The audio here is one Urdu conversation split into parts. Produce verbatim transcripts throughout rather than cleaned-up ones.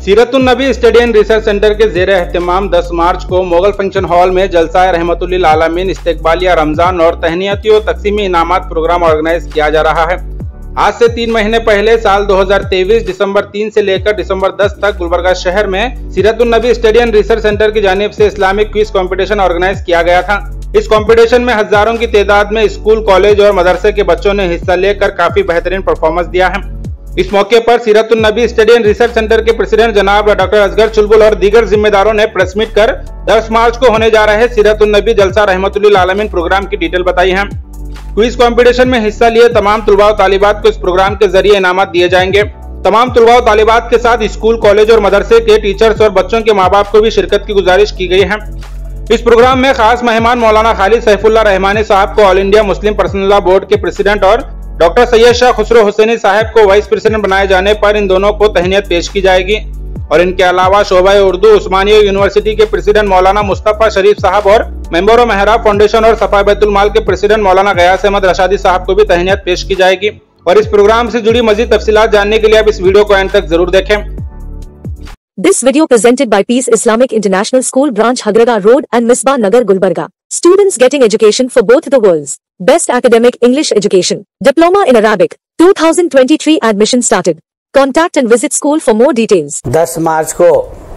सीरत un Nabi study and research center के जेर एहतमाम दस मार्च को मोगल फंक्शन हॉल में जलसा रहमतुल्लिल आलमीन इस्तकबालिया रमजान और तहनीती और तकसीमी इनामात प्रोग्राम ऑर्गेनाइज किया जा रहा है। आज से तीन महीने पहले साल दो हजार तेईस दिसंबर तीन से लेकर दिसंबर दस तक गुलबर्गा शहर में सीरत un Nabi study and research centre की जानिब से इस्लामिक क्विज कंपटीशन ऑर्गेनाइज किया गया था। इस कंपटीशन में हजारों की तादाद में स्कूल, कॉलेज और मदरसे के बच्चों ने हिस्सा लेकर काफी बेहतरीन परफॉर्मेंस दिया है। इस मौके पर Seerat un Nabi study and research center के प्रेसिडेंट जनाब डॉक्टर असगर चुलबुल और दीगर जिम्मेदारों ने प्रेस मीट कर दस मार्च को होने जा रहे सीरत उन नबी जलसा रहमतुल्लिल आलमीन प्रोग्राम की डिटेल बताई है। क्विज कंपटीशन में हिस्सा लिए तमाम तुलबा और तालिबात को इस प्रोग्राम के जरिए इनामात दिए जाएंगे। तमाम तुलबा और तालिबात के साथ स्कूल, कॉलेज और मदरसे के टीचर्स और बच्चों के माँ बाप को भी शिरकत की गुजारिश की गई है। इस प्रोग्राम में खास मेहमान मौलाना खालिद सैफुल्लाह रहमानी साहब को all India Muslim personal law board के प्रेसिडेंट और डॉक्टर सैयद शाह खुसरो हुसैनी साहब को वाइस प्रेसिडेंट बनाए जाने पर इन दोनों को तहनीत पेश की जाएगी। और इनके अलावा शोबा उर्दू उस्मानिया यूनिवर्सिटी के प्रेसिडेंट मौलाना मुस्तफा शरीफ साहब और मेंबर ऑफ मेहराब फाउंडेशन और सफा बैतुल माल के प्रेसिडेंट मौलाना गयास अहमद रशादी साहब को भी तहनीत पेश की जाएगी। और इस प्रोग्राम से जुड़ी मजीद तफसीलात जानने के लिए आप इस वीडियो को एंड तक जरूर देखें। This video presented by Peace Islamic International School Branch Hagraga Road and Misbah Nagar Gulbarga. Students getting education for both the worlds. Best academic English education. Diploma in Arabic. twenty twenty-three admission started. Contact and visit school for more details. दस मार्च को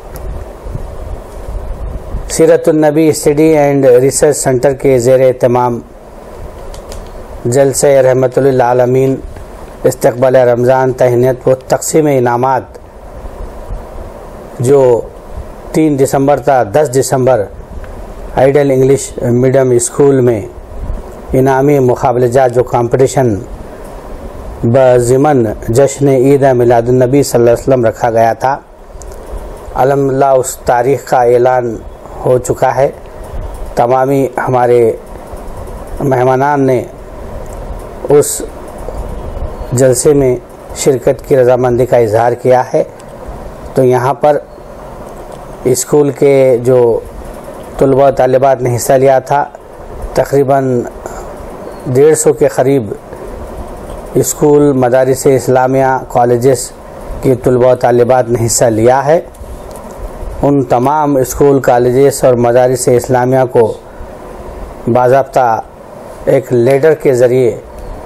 सीरत un Nabi study and research center के ज़ेर एहतमाम जलसे रहमतुल्लिल आलमीन इस्तकबालिया रमज़ान तहनीत व तक़सीम इनामात जो तीन दिसंबर था दस दिसंबर आइडल इंग्लिश मीडियम स्कूल में इनामी मुकाबलेजात जो कंपटीशन बज़िमन जश्न ईद मिलादुन नबी सल्लल्लाहु अलैहि वसल्लम रखा गया था। अल्हम्दुलिल्लाह उस तारीख़ का ऐलान हो चुका है। तमामी हमारे मेहमानान ने उस जलसे में शिरकत की रज़ामंदी का इजहार किया है। तो यहाँ पर स्कूल के जो तुलबा तालिबात ने हिस्सा लिया था, तकरीबन डेढ़ सौ के करीब स्कूल, मदारिस इस्लामिया, कॉलेजेस की तुलबा तालिबात ने हिस्सा लिया है। उन तमाम स्कूल, कॉलेजेस और मदारिस इस्लामिया को बाज़ाब्ता एक लेटर के ज़रिए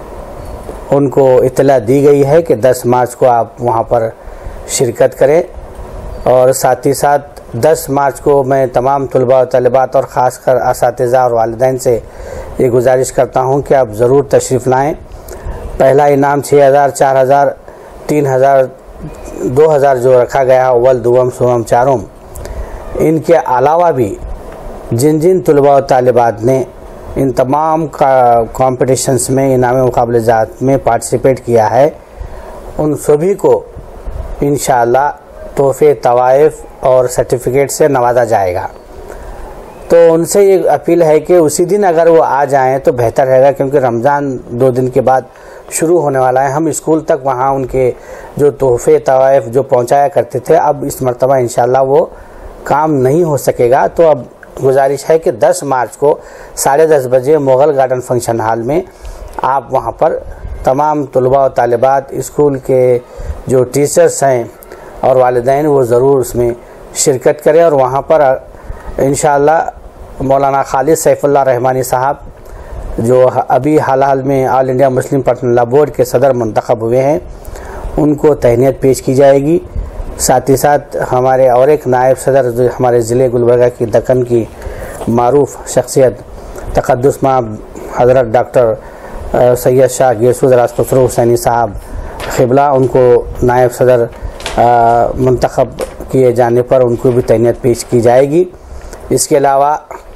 उनको इत्तला दी गई है कि दस मार्च को आप वहाँ पर शिरकत करें। और साथ ही साथ दस मार्च को मैं तमाम तुलबा और तलबात और ख़ासकर असातिज़ा और वालिदैन से ये गुजारिश करता हूँ कि आप ज़रूर तशरीफ़ लाएँ। पहला इनाम छः हज़ार, चार हज़ार, तीन हज़ार, दो हज़ार जो रखा गया है अव्वल, दुवम, सुवम, चारों। इनके अलावा भी जिन जिन तुलबा और तालिबात ने इन तमाम का कॉम्पिटिशन्स में, इनामी मुकाबलेजात में पार्टिसिपेट किया है, उन सभी को इंशाअल्लाह तोहफ़े, तवाइफ और सर्टिफिकेट से नवाजा जाएगा। तो उनसे ये अपील है कि उसी दिन अगर वो आ जाएं तो बेहतर रहेगा, क्योंकि रमज़ान दो दिन के बाद शुरू होने वाला है। हम स्कूल तक वहाँ उनके जो तोहफ़े, तवाइफ जो पहुँचाया करते थे, अब इस मरतबा इंशाअल्लाह वो काम नहीं हो सकेगा। तो अब गुजारिश है कि दस मार्च को साढ़े दस बजे मुग़ल गार्डन फंक्शन हॉल में आप वहाँ पर तमाम तुलबा और तालिबात, स्कूल के जो टीचर्स हैं और वालिदैन, वो ज़रूर उसमें शिरकत करें। और वहाँ पर इंशाअल्लाह मौलाना खालिद सैफुल्लाह रहमानी साहब जो अभी हाल हाल में all India Muslim personal law board के सदर मुंतखब हुए हैं, उनको तहनीत पेश की जाएगी। साथ ही साथ हमारे और एक नायब सदर जो हमारे ज़िले गुलबर्गा की दक्कन की मारूफ शख्सियत तक़द्दुस माब हज़रत डॉक्टर सैयद शाह गेसूद राज खुसरो हुसैनी साहब क़िबला, उनको नायब सदर मुंतखब किए जाने पर उनको भी तहनीत पेश की जाएगी। इसके अलावा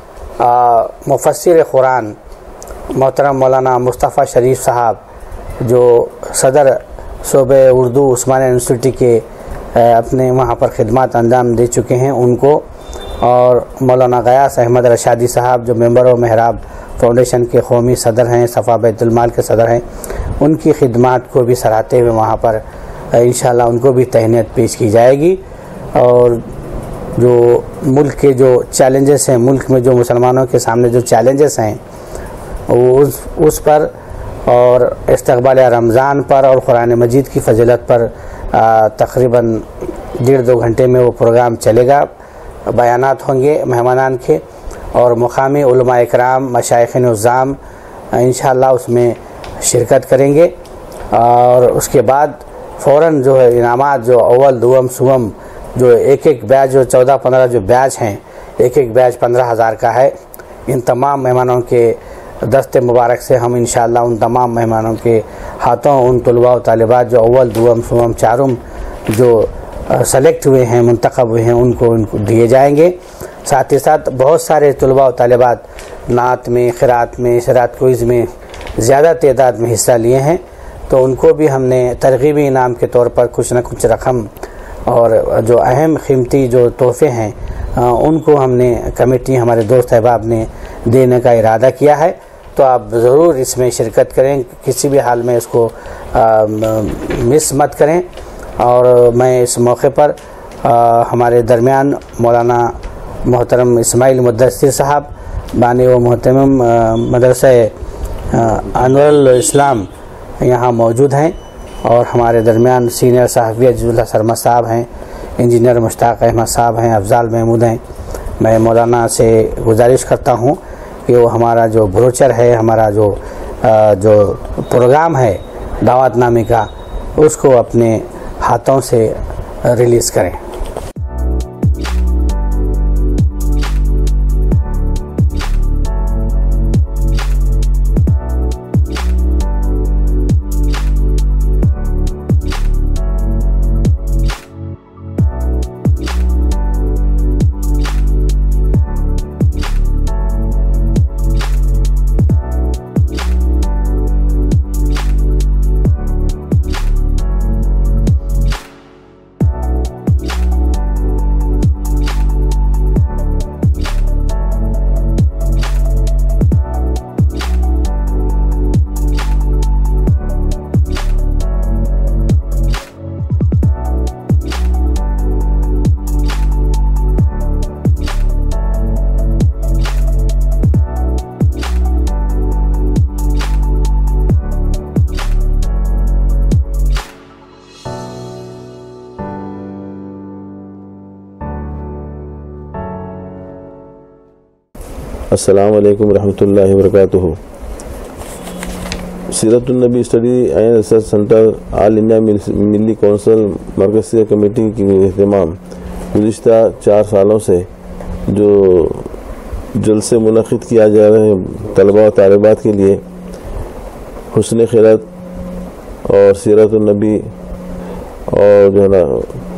मुफस्सिर कुरान मोहतरम मौलाना मुस्तफ़ा शरीफ साहब जो सदर शोबे उर्दू उस्मानिया यूनिवर्सिटी के अपने वहाँ पर खिदमत अंजाम दे चुके हैं, उनको, और मौलाना गयास अहमद रशादी साहब जो मेंबर ऑफ मेहराब फाउंडेशन के कौमी सदर हैं, सफ़ा बैतुल माल के सदर हैं, उनकी खिदमत को भी सराहते हुए वहाँ पर इंशाअल्लाह उनको भी तहनीत पेश की जाएगी। और जो मुल्क के जो चैलेंजेस हैं, मुल्क में जो मुसलमानों के सामने जो चैलेंजेस हैं उस उस पर और इस्तकबालिया रमज़ान पर और कुरान मजीद की फजीलत पर तकरीबन डेढ़ दो घंटे में वो प्रोग्राम चलेगा, बयानात होंगे मेहमानान के, और मुकामी उलमा इकराम मशाइख निज़ाम इंशाअल्लाह उसमें शिरकत करेंगे। और उसके बाद फ़ौरन जो है इनामात जो अव्वल दुवम सुवम जो एक एक बैच जो चौदह पंद्रह जो बैच हैं, एक एक बैच पंद्रह हज़ार का है। इन तमाम मेहमानों के दस्ते मुबारक से हम इंशाअल्लाह उन तमाम मेहमानों के हाथों उन तलबा व तालिबात जो अव्वल दुवम सुवम चारुम जो सेलेक्ट हुए हैं, मुंतखब हुए हैं, उनको उनको दिए जाएंगे। साथ ही साथ बहुत सारे तलबा व तालिबात नात में, क़िरात में, शरात क्विज़ में ज़्यादा तादाद में हिस्सा लिए हैं, तो उनको भी हमने तरगीबी इनाम के तौर पर कुछ न कुछ रकम और जो अहम कीमती जो तोहफ़े हैं उनको हमने कमेटी हमारे दोस्त अहबाब ने देने का इरादा किया है। तो आप ज़रूर इसमें शिरकत करें, किसी भी हाल में इसको आ, मिस मत करें। और मैं इस मौके पर आ, हमारे दरमियान मौलाना मोहतरम इस्माइल मुद्दस्सिर साहब बानी व मोहतरम मदरसा अनवरुल इस्लाम यहाँ मौजूद हैं, और हमारे दरमियान सीनियर साहबी अजीजुल्लाह शर्मा साहब हैं, इंजीनियर मुश्ताक अहमद साहब हैं, अफजाल महमूद हैं। मैं मौलाना से गुजारिश करता हूँ कि वो हमारा जो ब्रोचर है, हमारा जो जो प्रोग्राम है दावतनामे का, उसको अपने हाथों से रिलीज़ करें। अस्सलाम वालेकुम रहमतुल्लाहि व बरकातुहू। Seeratunnabi study and research center all India Milli council मरकज़ी कमेटी की एहतमाम गुज़िश्ता चार सालों से जो जलसे मुनक़िद किया जा रहे हैं तलबा व तालिबात के लिए, हुस्न खिरत और सीरतुन्नबी और जो है ना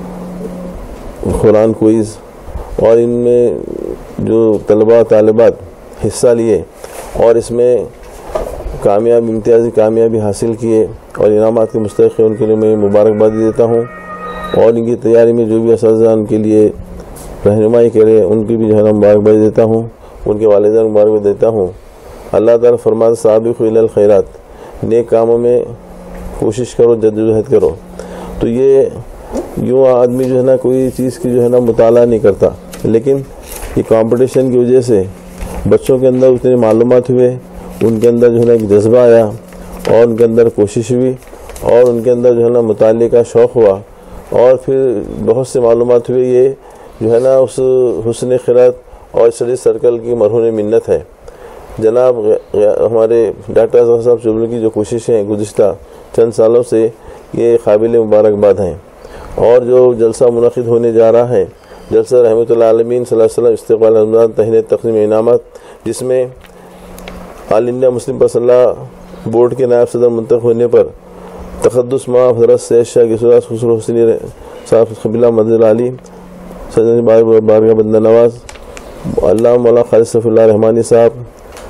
कुरान क्विज़, और इनमें जो तलबा तालिबात हिस्सा लिए और इसमें कामयाब इम्तियाज़ी कामयाबी हासिल किए और इनामात के मुस्तहिक़ उनके लिए मैं मुबारकबाद देता हूँ। और इनकी तैयारी में जो भी असातिज़ा उनके लिए रहनुमाई करे उनकी भी जो है ना मुबारकबाद देता हूँ, उनके वालिदैन मुबारकबाद देता हूँ। अल्लाह ताला फरमाता साबिक़ू इलल खैरात, नेक कामों में कोशिश करो, जद्दोजहद करो। तो ये यूँ आदमी जो है ना कोई चीज़ की जो है ना मुताला नहीं करता, लेकिन ये कंपटीशन की वजह से बच्चों के अंदर उतनी मालूमात हुए, उनके अंदर जो है ना एक जज्बा आया और उनके अंदर कोशिश हुई और उनके अंदर जो है ना मुताले का शौक़ हुआ, और फिर बहुत से मालूमात हुए। ये जो है ना उस हुस्न खिरत और स्टडी सर्कल की मरहून मिन्नत है। जनाब हमारे डॉक्टर साहब चुबल की जो कोशिशें गुज़िश्ता चंद सालों से ये काबिल मुबारकबाद हैं। और जो जलसा मुनक़िद होने जा रहा है, जलसा रहमतुल आलमीन सल्लल्लाहु अलैहि वसल्लम इस्तक़बाल रमज़ान तहनीत तक़सीम इनामात, जिसमें all India Muslim personal board के नायब सदर मुंतखब होने पर तक़द्दुस मां हज़रत सैयद शाह गिसुरा खुसरो हुसैनी साहब क़िबला मदद अली सदर बारगाह बंदा नवाज अल्लाह मौला खालिद सफ़ीउल्लाह रहमानी साहब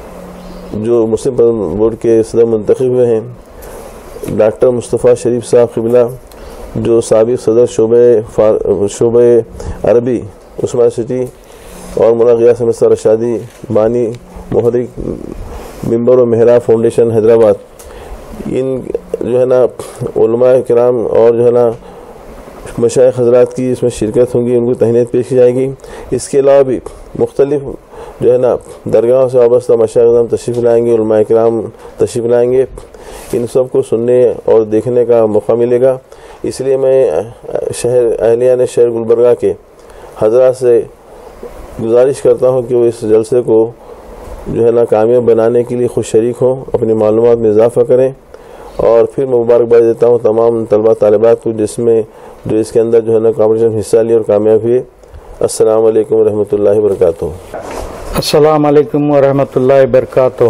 जो मुस्लिम बोर्ड के सदर मुंतखब हुए हैं, डॉक्टर मुस्तफ़ा शरीफ साहब क़िबला जो साबिक़ सदर शोबे शोबे अरबी उस्मान सिटी, और मौलाना गियास अहमद रशादी बानी मुहर्रिक मिंबर व मेहराब फाउंडेशन हैदराबाद, इन जो है ना उलमा किराम और जो है ना मशाइख हज़रात की इसमें शिरकत होंगी, उनको तहनीत पेश की जाएगी। इसके अलावा भी मुख्तलिफ जो है ना दरगाहों से वाबस्ता मशाइख तशरीफ़ लाएंगे, उलमा किराम तशरीफ़ लाएंगे। इन सब को सुनने और देखने का मौका मिलेगा। اس لیے میں شہر اہلیان شہر گلبرگہ کے حضرات سے گزارش کرتا ہوں کہ وہ اس جلسے کو جو ہے نا کامیاب بنانے کے لیے خود شریک ہوں، اپنی معلومات میں اضافہ کریں، اور پھر میں مبارکباد دیتا ہوں تمام طلبہ طالبات کو جس میں جو اس کے اندر جو ہے نا کمپٹیشن حصہ لیا اور کامیاب ہوئے۔ السلام علیکم ورحمۃ اللہ وبرکاتہ۔ السلام علیکم ورحمۃ اللہ وبرکاتہ۔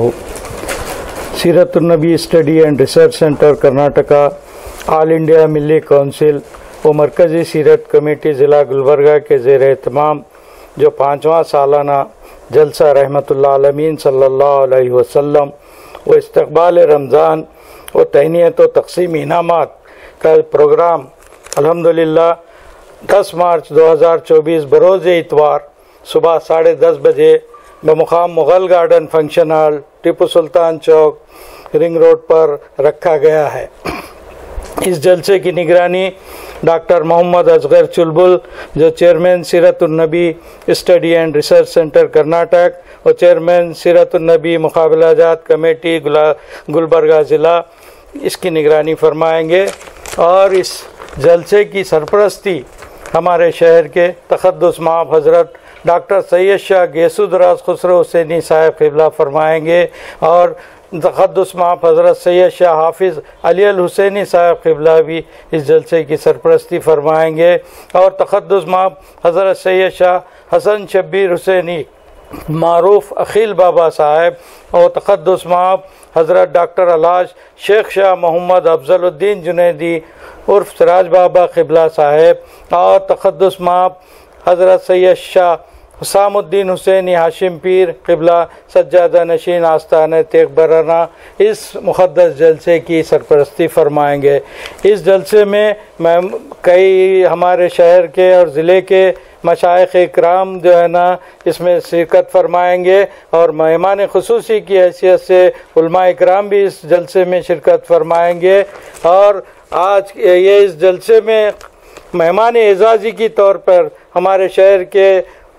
Seerat Unnabi study and research center Karnataka, all India Milli council و مرکزی سیرت کمیٹی ضلع گلبرگہ کے زیر اہتمام جو پانچواں سالانہ جلسہ رحمت اللہ عالمین صلی اللہ علیہ وسلم و استقبال رمضان و تہنیت و تقسیم انعامات کا پروگرام الحمدللہ دس مارچ دو ہزار چوبیس بروز اتوار صبح ساڑھے دس بجے بمقام Mughal garden function hall, Tipu Sultan چوک، رنگ روڈ پر رکھا گیا ہے۔ اس جلسے کی نگرانی ڈاکٹر محمد اصغر چلبل جو chairman Seerat Unnabi study and research center Karnataka اور چیئرمین سیرت النبی مقابلہ جات کمیٹی گلبرگہ ضلع اس کی نگرانی فرمائیں گے، اور اس جلسے کی سرپرستی ہمارے شہر کے تقدس مآب حضرت ڈاکٹر سید شاہ گیسو دراز خسرو حسینی صاحب قبلہ فرمائیں گے، اور تقدس مآب حضرت سید شاہ حافظ علی الحسینی صاحب قبلہ بھی اس جلسے کی سرپرستی فرمائیں گے، اور تقدس مآب حضرت سید شاہ حسن شبیر حسینی معروف اخیل بابا صاحب اور تقدس مآب حضرت ڈاکٹر الحاج شیخ شاہ محمد افضل الدین جنیدی عرف سراج بابا قبلہ صاحب اور تقدس مآب حضرت سید شاہ حسام الدین حسینی ہاشم پیر قبلہ سجادہ نشین آستانہ تیغ برانہ اس مقدس جلسے کی سرپرستی فرمائیں گے۔ اس جلسے میں کئی ہمارے شہر کے اور ضلع کے مشائخ اکرام جو ہے نا اس میں شرکت فرمائیں گے، اور مہمان خصوصی کی حیثیت سے علماء اکرام بھی اس جلسے میں شرکت فرمائیں گے، اور آج یہ اس جلسے میں مہمان اعزازی کی طور پر ہمارے شہر کے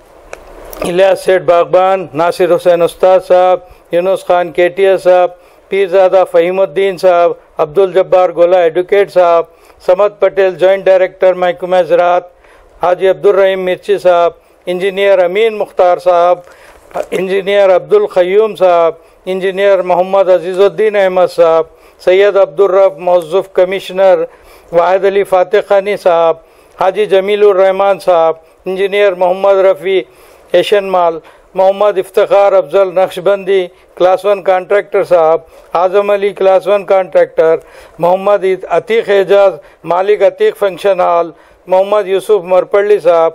الیاس سیٹھ باغبان، ناصر حسین استاد صاحب، یونس خان کیٹیا صاحب، پیرزادہ فہیم الدین صاحب، عبدالجبار گولا ایڈوکیٹ صاحب، سمد پٹیل جوائنٹ ڈائریکٹر محکمہ زراعت، حاجی عبدالرحیم مرچی صاحب، انجینئر امین مختار صاحب، انجینئر عبدالقیوم صاحب، انجینئر محمد عزیز الدین احمد صاحب، سید عبدالرب موظف کمشنر، واحد علی فاتح خانی صاحب، حاجی Jameel Urrahman sahab, engineer Mohammed Rafi Asian mall, Mohammed Iftikhar Afzal Naqshbandi class one contractor sahab, Azam Ali class one contractor, Mohammed Atiq Ejaz مالک عتیق فنکشن ہال، محمد یوسف مرپلی صاحب،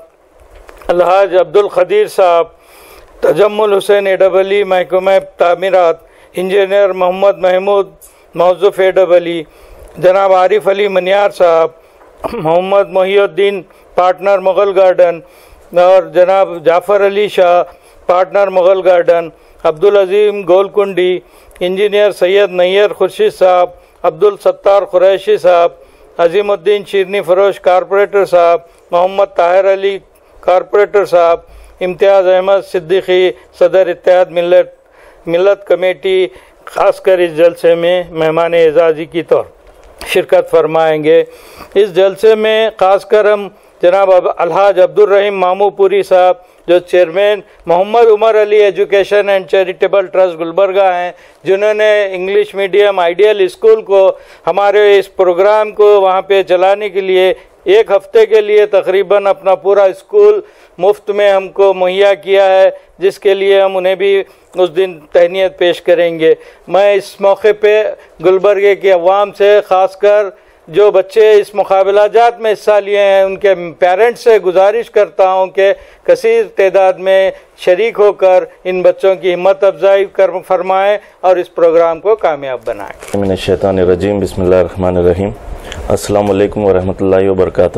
الحاج عبدالقدیر صاحب، تجمل حسین اے ڈبل ای محکمہ تعمیرات، انجینئر محمد محمود موظف اے ڈبل ای، جناب عارف علی منیار صاحب، محمد محی الدین پارٹنر مغل گارڈن، اور جناب Jafar Ali Shah partner Mughal garden, Abdulazeem Golkondi, engineer Syed Nayyar Khursheed sahab, Abdussattar Qureshi صاحب، عظیم الدین شیرنی فروش کارپوریٹر صاحب، محمد طاہر علی کارپوریٹر صاحب، امتیاز احمد صدیقی صدر اتحاد ملت ملت کمیٹی خاص کر اس جلسے میں مہمان اعزازی کی طور شرکت فرمائیں گے۔ اس جلسے میں خاص کر ہم جناب الحاج عبدالرحیم مامو پوری صاحب جو chairman Mohammed Umar Ali education and charitable trust Gulbarga ہیں، جنہوں نے انگلش میڈیم آئیڈیل اسکول کو ہمارے اس پروگرام کو وہاں پہ چلانے کے لیے ایک ہفتے کے لیے تقریباً اپنا پورا اسکول مفت میں ہم کو مہیا کیا ہے، جس کے لیے ہم انہیں بھی اس دن تہنیت پیش کریں گے۔ میں اس موقع پہ گلبرگے کے عوام سے خاص کر جو بچے اس مقابلہ جات میں حصہ لیے ہیں ان کے پیرنٹس سے گزارش کرتا ہوں کہ کثیر تعداد میں شریک ہو کر ان بچوں کی ہمت افزائی کر فرمائیں اور اس پروگرام کو کامیاب بنائیں۔ من الشیطان الرجیم، بسم اللہ الرحمن الرحیم۔ السلام علیکم ورحمۃ اللہ وبرکاتہ۔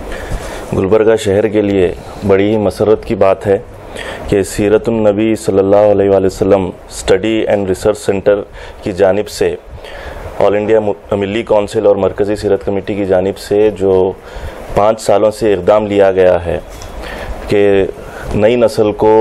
گلبرگہ شہر کے لیے بڑی ہی مسرت کی بات ہے کہ سیرت النبی صلی اللہ علیہ وآلہ وسلم اسٹڈی اینڈ ریسرچ سینٹر کی جانب سے آل انڈیا ملی کونسل اور مرکزی سیرت کمیٹی کی جانب سے جو پانچ سالوں سے اقدام لیا گیا ہے کہ نئی نسل کو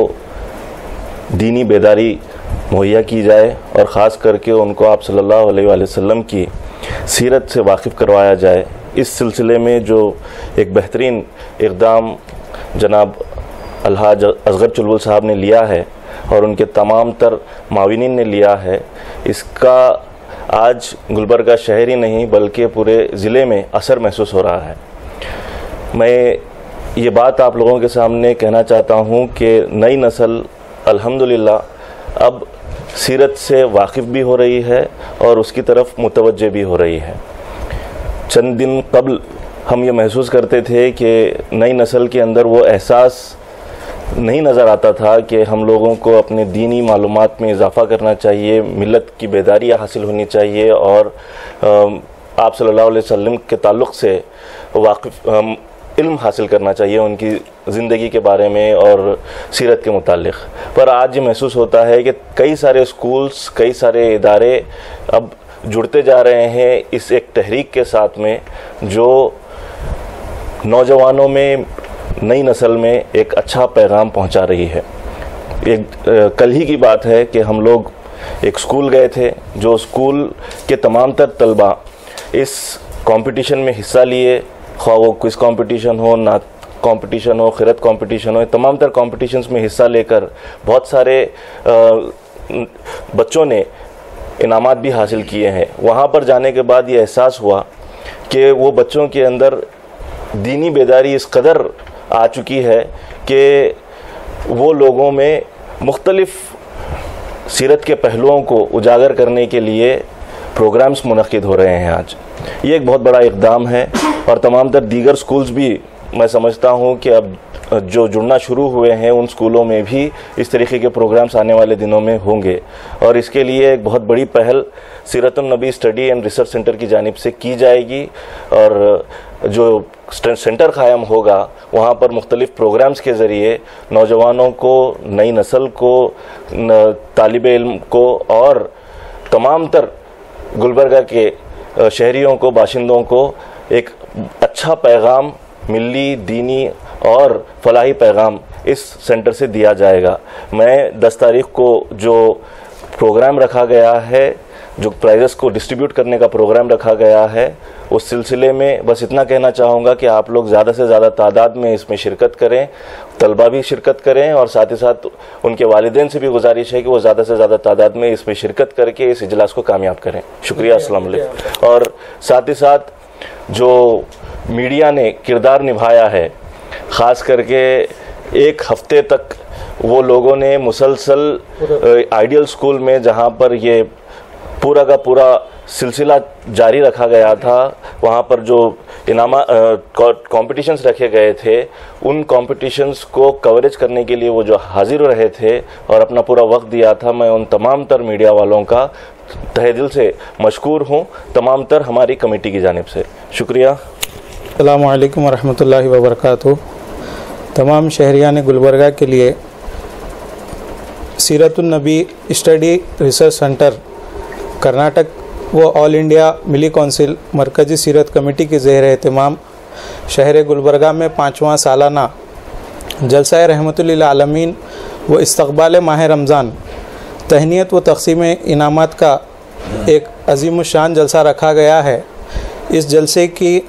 دینی بیداری مہیا کی جائے اور خاص کر کے ان کو آپ صلی اللہ علیہ وآلہ وسلم کی سیرت سے واقف کروایا جائے، اس سلسلے میں جو ایک بہترین اقدام جناب الحاج اصغر چلبل صاحب نے لیا ہے اور ان کے تمام تر معاونین نے لیا ہے، اس کا آج گلبرگہ شہر ہی نہیں بلکہ پورے ضلع میں اثر محسوس ہو رہا ہے۔ میں یہ بات آپ لوگوں کے سامنے کہنا چاہتا ہوں کہ نئی نسل الحمدللہ اب سیرت سے واقف بھی ہو رہی ہے اور اس کی طرف متوجہ بھی ہو رہی ہے۔ چند دن قبل ہم یہ محسوس کرتے تھے کہ نئی نسل کے اندر وہ احساس نہیں نظر آتا تھا کہ ہم لوگوں کو اپنے دینی معلومات میں اضافہ کرنا چاہیے، ملت کی بیداری حاصل ہونی چاہیے اور آپ صلی اللہ علیہ وسلم کے تعلق سے واقف علم حاصل کرنا چاہیے ان کی زندگی کے بارے میں اور سیرت کے متعلق۔ پر آج یہ محسوس ہوتا ہے کہ کئی سارے اسکولز، کئی سارے ادارے اب جڑتے جا رہے ہیں اس ایک تحریک کے ساتھ میں جو نوجوانوں میں، نئی نسل میں ایک اچھا پیغام پہنچا رہی ہے۔ ایک کل ہی کی بات ہے کہ ہم لوگ ایک اسکول گئے تھے، جو اسکول کے تمام تر طلباء اس کمپٹیشن میں حصہ لیے، خواہ وہ کوئز کمپٹیشن ہو، نعت کمپٹیشن ہو، قرأت کمپٹیشن ہو، تمام تر کمپٹیشنز میں حصہ لے کر بہت سارے بچوں نے انعامات بھی حاصل کیے ہیں۔ وہاں پر جانے کے بعد یہ احساس ہوا کہ وہ بچوں کے اندر دینی بیداری اس قدر آ چکی ہے کہ وہ لوگوں میں مختلف سیرت کے پہلوؤں کو اجاگر کرنے کے لیے پروگرامز منعقد ہو رہے ہیں۔ آج یہ ایک بہت بڑا اقدام ہے اور تمام تر دیگر سکولز بھی میں سمجھتا ہوں کہ اب جو جڑنا شروع ہوئے ہیں ان سکولوں میں بھی اس طریقے کے پروگرامز آنے والے دنوں میں ہوں گے، اور اس کے لیے ایک بہت بڑی پہل سیرت Unnabi study and research centre کی جانب سے کی جائے گی، اور جو سینٹر قائم ہوگا وہاں پر مختلف پروگرامز کے ذریعے نوجوانوں کو، نئی نسل کو، طالب علم کو اور تمام تر گلبرگہ کے شہریوں کو، باشندوں کو ایک اچھا پیغام، ملی، دینی اور فلاحی پیغام اس سینٹر سے دیا جائے گا۔ میں دس تاریخ کو جو پروگرام رکھا گیا ہے، جو پرائزز کو ڈسٹریبیوٹ کرنے کا پروگرام رکھا گیا ہے، اس سلسلے میں بس اتنا کہنا چاہوں گا کہ آپ لوگ زیادہ سے زیادہ تعداد میں اس میں شرکت کریں، طلبہ بھی شرکت کریں، اور ساتھ ہی ساتھ ان کے والدین سے بھی گزارش ہے کہ وہ زیادہ سے زیادہ تعداد میں اس میں شرکت کر کے اس اجلاس کو کامیاب کریں۔ شکریہ، السلام علیکم۔ اور ساتھ ہی ساتھ جو میڈیا نے کردار نبھایا ہے، خاص کر کے ایک ہفتے تک وہ لوگوں نے مسلسل آئیڈیل اسکول میں جہاں پر یہ پورا کا پورا سلسلہ جاری رکھا گیا تھا، وہاں پر جو انعامات کمپٹیشنز رکھے گئے تھے، ان کمپٹیشنز کو کوریج کرنے کے لیے وہ جو حاضر رہے تھے اور اپنا پورا وقت دیا تھا، میں ان تمام تر میڈیا والوں کا تہہ دل سے مشکور ہوں، تمام تر ہماری کمیٹی کی جانب سے شکریہ۔ السلام علیکم ورحمۃ اللہ وبرکاتہ۔ تمام شہریان گلبرگہ کے لیے سیرت Unnabi study research center Karnataka و آل انڈیا ملی کونسل مرکزی سیرت کمیٹی کے زیر اہتمام شہر گلبرگہ میں پانچواں سالانہ جلسہ رحمت للعالمین و استقبال ماہ رمضان تہنیت و تقسیم انعامات کا ایک عظیم الشان جلسہ رکھا گیا ہے۔ اس جلسے کی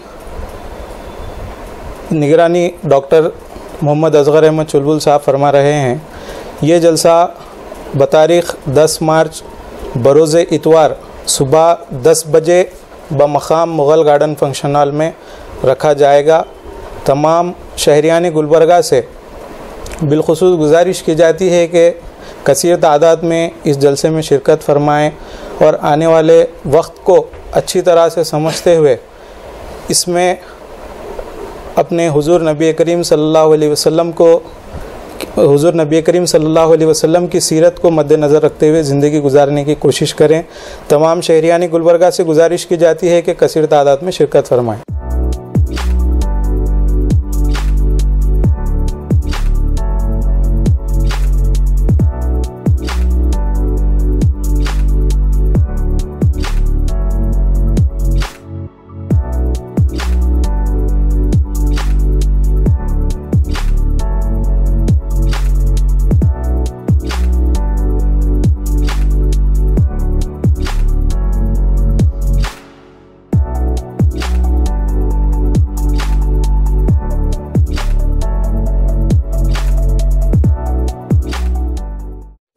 نگرانی ڈاکٹر محمد اصغر احمد چلبل صاحب فرما رہے ہیں۔ یہ جلسہ بتاریخ دس مارچ بروز اتوار صبح دس بجے بمقام مغل گارڈن فنکشن ہال میں رکھا جائے گا۔ تمام شہریان گلبرگہ سے بالخصوص گزارش کی جاتی ہے کہ کثیر تعداد میں اس جلسے میں شرکت فرمائیں اور آنے والے وقت کو اچھی طرح سے سمجھتے ہوئے اس میں اپنے حضور نبی کریم صلی اللہ علیہ وسلم کو حضور نبی کریم صلی اللہ علیہ وسلم کی سیرت کو مد نظر رکھتے ہوئے زندگی گزارنے کی کوشش کریں۔ تمام شہریان گلبرگہ سے گزارش کی جاتی ہے کہ کثیر تعداد میں شرکت فرمائیں۔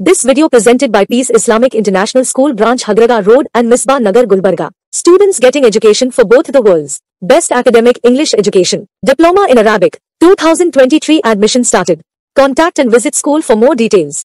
This video presented by Peace Islamic International School Branch Hagraga Road and Misbah Nagar Gulbarga. Students getting education for both the worlds. Best academic English education. Diploma in Arabic. two thousand twenty-three admission started. Contact and visit school for more details.